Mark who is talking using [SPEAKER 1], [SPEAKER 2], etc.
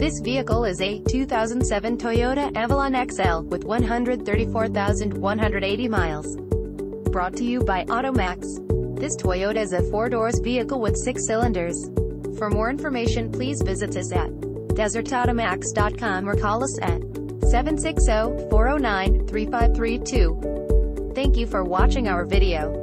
[SPEAKER 1] This vehicle is a 2007 Toyota Avalon XL with 134,180 miles. Brought to you by Automax. This Toyota is a 4-doors vehicle with 6 cylinders. For more information, please visit us at desertautomax.com or call us at 760-409-3532. Thank you for watching our video.